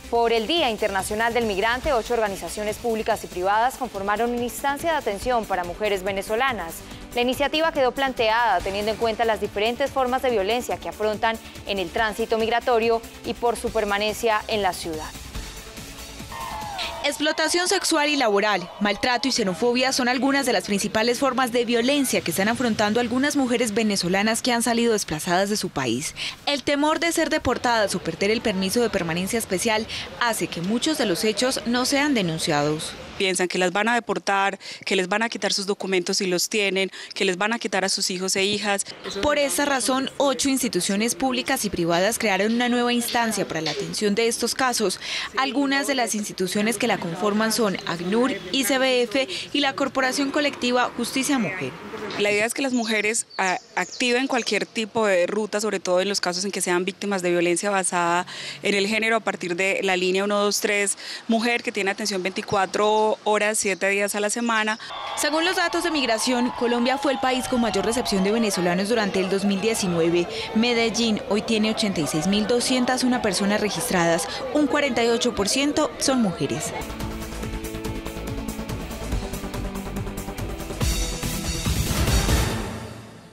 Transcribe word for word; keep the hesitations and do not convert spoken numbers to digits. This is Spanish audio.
Por el Día Internacional del Migrante, ocho organizaciones públicas y privadas conformaron una instancia de atención para mujeres venezolanas. La iniciativa quedó planteada teniendo en cuenta las diferentes formas de violencia que afrontan en el tránsito migratorio y por su permanencia en la ciudad. Explotación sexual y laboral, maltrato y xenofobia son algunas de las principales formas de violencia que están afrontando algunas mujeres venezolanas que han salido desplazadas de su país. El temor de ser deportadas o perder el permiso de permanencia especial hace que muchos de los hechos no sean denunciados. Piensan que las van a deportar, que les van a quitar sus documentos si los tienen, que les van a quitar a sus hijos e hijas. Por esa razón, ocho instituciones públicas y privadas crearon una nueva instancia para la atención de estos casos. Algunas de las instituciones que la conforman son ACNUR, I C B F y la Corporación Colectiva Justicia Mujer. La idea es que las mujeres a, activen cualquier tipo de ruta, sobre todo en los casos en que sean víctimas de violencia basada en el género, a partir de la línea uno dos tres Mujer, que tiene atención veinticuatro horas, siete días a la semana. Según los datos de migración, Colombia fue el país con mayor recepción de venezolanos durante el dos mil diecinueve. Medellín hoy tiene ochenta y seis mil doscientas una personas registradas, un cuarenta y ocho por ciento son mujeres.